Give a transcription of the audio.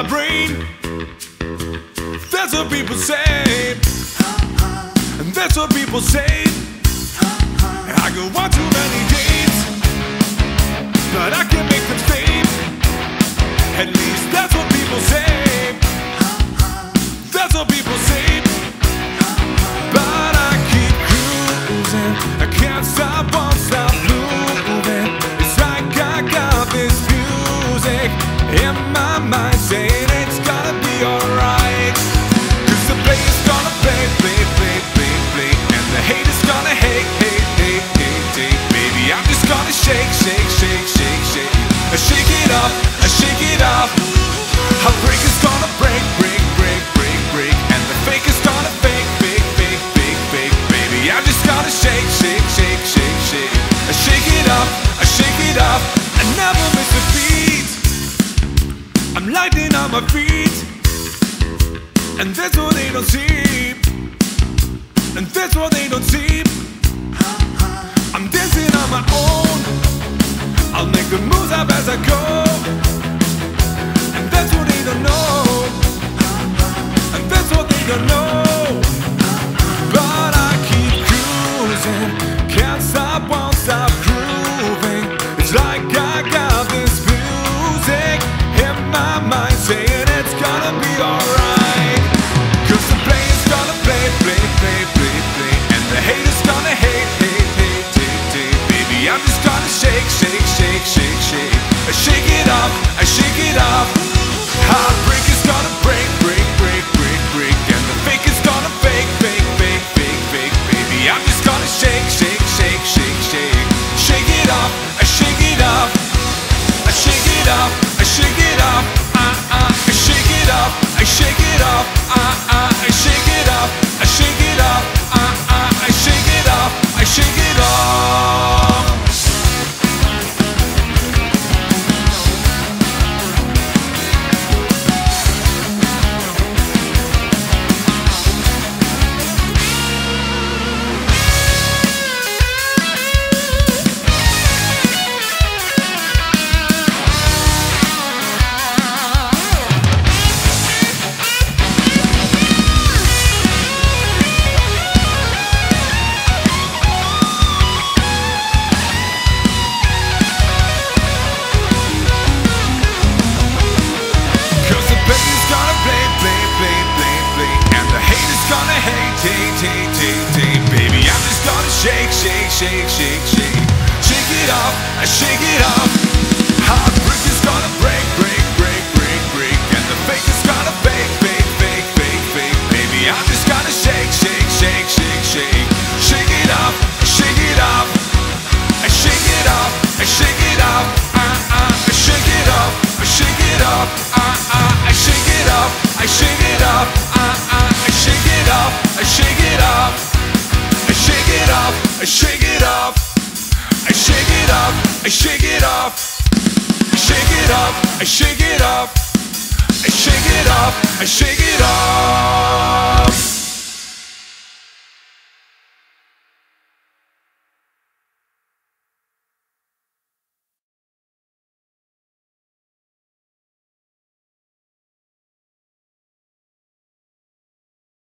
my brain. That's what people say, and that's what people say. I go on too many dates, but I can't make them stay. At least that's what people say. That's what people say. But I keep cruising, I can't stop, won't stop moving. It's like I got this music in my mind saying it's gonna be alright. Cause the play's gonna play, play, play, play, play, and the hate is gonna hate, hate, hate, hate, hate. Baby, I'm just gonna shake, shake, shake, shake, shake. I shake it up, I shake it up. Heartbreak is gonna break, break, break, break, break, and the fake is gonna fake, fake, fake, fake, fake. Baby, I'm just gonna shake, shake, shake, shake, shake. I shake it up, I shake it up. I never miss a beat. I'm lightning on my feet, and that's what they don't see, and that's what they don't see. I'm dancing on my own, I'll make the moves up as I go, and that's what they don't know, and that's what they don't know. But I keep cruising, can't stop, won't stop grooving. It's like I got this music in my mind saying it's gonna be alright. Cause the play's gonna play, play, play, play, play, and the hate is gonna hate, hate, hate, hate, hate. Baby, I'm just gonna shake, shake, shake, shake, shake. I shake it up, I shake it up. Heartbreak is gonna break, break, break, break, break, and the fake is gonna fake, fake, fake, fake, fake. Baby, I'm just gonna shake, shake, shake, shake, shake. Shake it up, I shake it up. I shake it up, I shake it up. I shake it up, I shake it up. I shake it up, I shake it up. I shake it up, I shake it up. Baby, I'm just gonna shake, shake, shake, shake, shake. Shake it up, I shake it up. Heartbreak is gonna break, break, break, break, break, and the fake is gonna fake, fake, fake, fake, fake. Baby, I'm just gonna shake, shake, shake, shake, shake. Shake it up, I shake it up. I shake it up, I shake it up. I shake it up, I shake it up. I shake it up, I shake it up. I shake it up, I shake it up. I shake it up, I shake it up. I shake it up, I shake it up. I shake it up, I shake it up. I shake it up, I shake it up.